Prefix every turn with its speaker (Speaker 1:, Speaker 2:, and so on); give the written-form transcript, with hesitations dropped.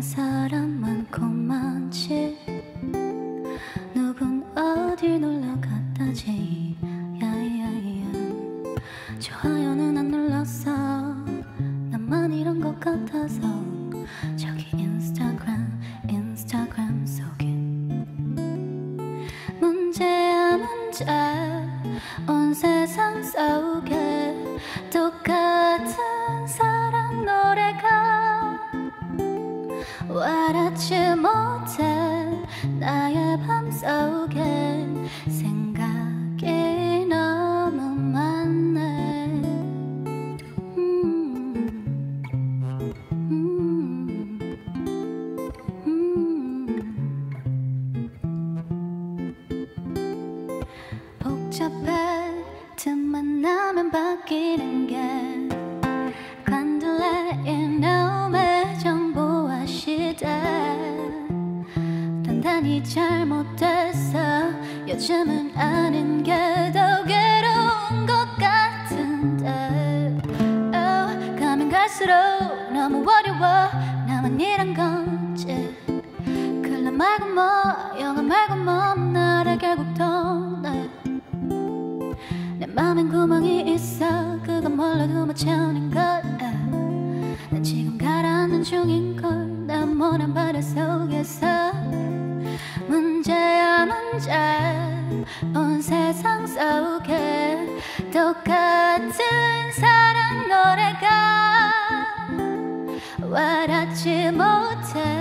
Speaker 1: 사람 많고 많지. 누군 어디 놀러 갔다지. 야야야. 좋아요는 안 눌렀어. 나만 이런 것 같아서. 저기 인스타그램 속에 문제야 문제. 온 세상 속에 똑같은 사랑 노래가 와닿지 못해. 나의 밤 속엔 생각이 너무 많네. 복잡해. 틈만 나면 바뀌는 게 관둘래 이놈의 정보화 시대. 단단히 잘못됐어. 요즘은 아는 게 더 괴로운 것 같은데. 가면 갈수록 너무 어려워. 나만 이런 건지. 클럽 말고 뭐 영화 말고 뭐 나를 결국 떠나. 내 맘엔 구멍이 있어. 그건 몰라도 못 채우는 걸. 난 지금 가라앉는 중인걸. 난 모난 바다 속에서 문제야 문제. 온 세상 속에 똑같은 사랑 노래가 와닿지 못해.